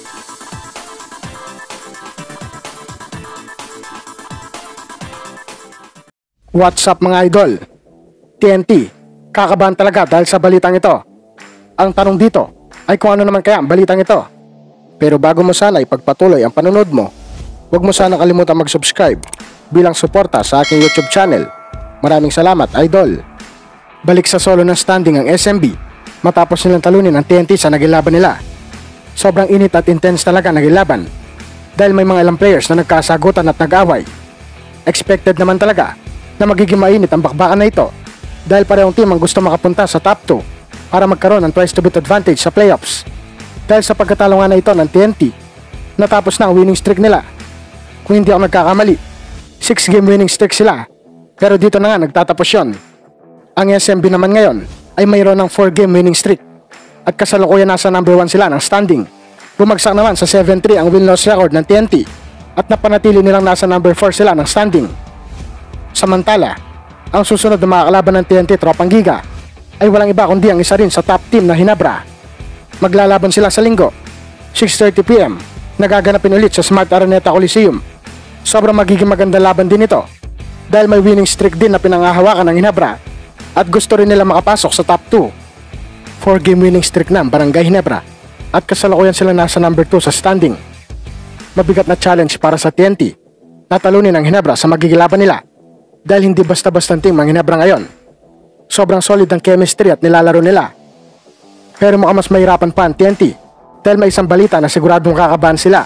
What's up mga idol? TNT, kakabahan talaga dahil sa balitang ito. Ang tanong dito ay kung ano naman kaya ang balitang ito. Pero bago mo sana ipagpatuloy ang panonood mo, huwag mo sana kalimutan mag-subscribe bilang suporta sa aking YouTube channel. Maraming salamat idol. Balik sa solo ng standing ang SMB matapos nilang talunin ang TNT sa naging laban nila. Sobrang init at intense talaga naging laban dahil may mga ilang players na nagkasagutan at nag-away. Expected naman talaga na magiging mainit ang bakbakan na ito dahil parehong team ang gusto makapunta sa top 2 para magkaroon ng twice to beat advantage sa playoffs. Dahil sa pagkatalo nga na ito ng TNT, natapos na ang winning streak nila. Kung hindi ako nagkakamali, 6 game winning streak sila, pero dito na nga nagtatapos yon. Ang SMB naman ngayon ay mayroon ng 4 game winning streak at kasalukuyan nasa number 1 sila ng standing. Bumagsak naman sa 7-3 ang win-loss record ng TNT at napanatili nilang nasa number 4 sila ng standing. Samantala, ang susunod na mga kalaban ng TNT Tropang Giga ay walang iba kundi ang isa rin sa top team na Ginebra. Maglalaban sila sa Linggo, 6:30 PM, nagaganapin ulit sa Smart Araneta Coliseum. Sobrang magiging maganda laban din ito dahil may winning streak din na pinangahawakan ng Ginebra at gusto rin nila makapasok sa top 2. 4 game winning streak na ang Barangay Ginebra at kasalukuyan sila nasa number 2 sa standing. Mabigat na challenge para sa TNT na talunin ang Ginebra sa magiging laban nila. Dahil hindi basta-bastang team ang Ginebra ngayon. Sobrang solid ang chemistry at nilalaro nila. Pero mukhang mas mahirapan pa ang TNT dahil may isang balita na siguradong kakabahan sila.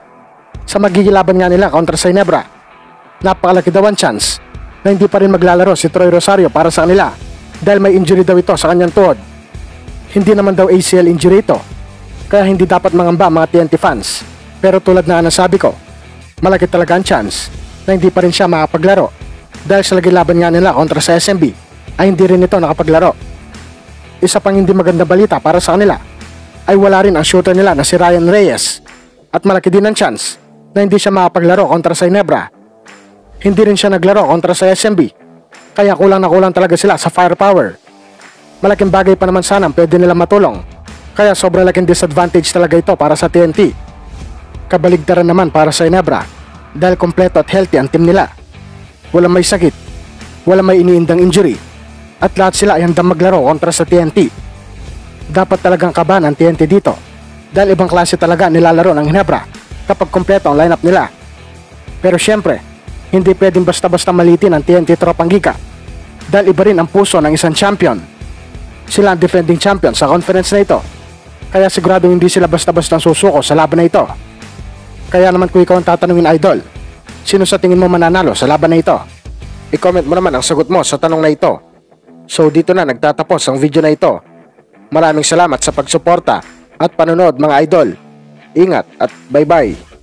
Sa magiging laban nga nila kontra sa Ginebra, napakalaki daw ang chance na hindi pa rin maglalaro si Troy Rosario para sa kanila dahil may injury daw ito sa kanyang tuhod. Hindi naman daw ACL injury ito, kaya hindi dapat mangamba mga TNT fans. Pero tulad na nasabi ko, malaki talaga ang chance na hindi pa rin siya makapaglaro. Dahil sa laging laban nga nila kontra sa SMB ay hindi rin ito nakapaglaro. Isa pang hindi maganda balita para sa kanila ay wala rin ang shooter nila na si Ryan Reyes at malaki din ang chance na hindi siya makapaglaro kontra sa Ginebra. Hindi rin siya naglaro kontra sa SMB kaya kulang na kulang talaga sila sa firepower. Malaking bagay pa naman sana ang pwede nilang matulong kaya sobrang laking disadvantage talaga ito para sa TNT. Kabaligtaran naman para sa Ginebra dahil kompleto at healthy ang team nila. Walang may sakit, walang may iniindang injury, at lahat sila ay handang maglaro kontra sa TNT. Dapat talagang kabahan ang TNT dito, dahil ibang klase talaga nilalaro ng Ginebra kapag kompleto ang lineup nila. Pero syempre, hindi pwedeng basta-basta malitin ang TNT Tropang Giga, dahil iba rin ang puso ng isang champion. Sila ang defending champion sa conference na ito, kaya sigurado hindi sila basta-basta susuko sa laban na ito. Kaya naman kung ikaw ang tatanungin idol, sino sa tingin mo mananalo sa laban na ito? I-comment mo naman ang sagot mo sa tanong na ito. So dito na nagtatapos ang video na ito. Maraming salamat sa pagsuporta at panonood mga idol. Ingat at bye bye.